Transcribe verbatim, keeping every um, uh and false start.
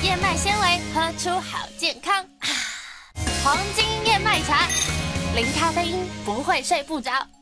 燕麦纤维，喝出好健康。啊，黄金燕麦茶，零咖啡因，不会睡不着。